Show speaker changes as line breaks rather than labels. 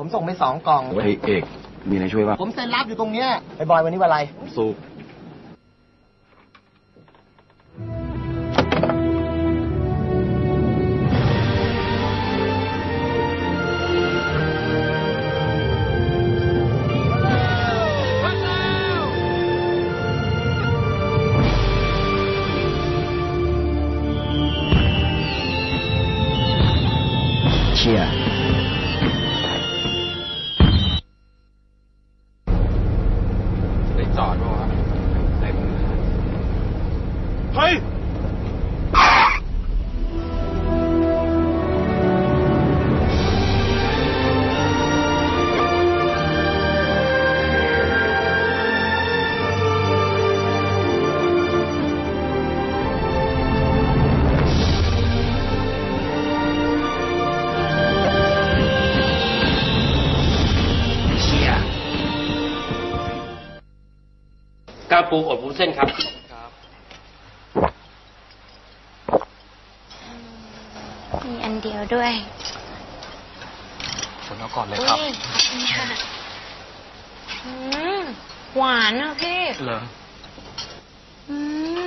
ส่งไป2 กล่อง
เฮ้ยเอกมีอะไรช่วยบ้าง
ผมเซ็นรับอยู่ตรงเนี้ยไอ้บอยวันนี้วันอะไร
สุกเชียร์ได้จอดป่ะวะเต็มเฮ้ย
กาปูอบวุ้นเส้นครับ
มีอันเดียวด้วย
ผมเอาก่อนเลยครับ
ขอบคุณค่ะหวานอ่ะพี่
เหรอ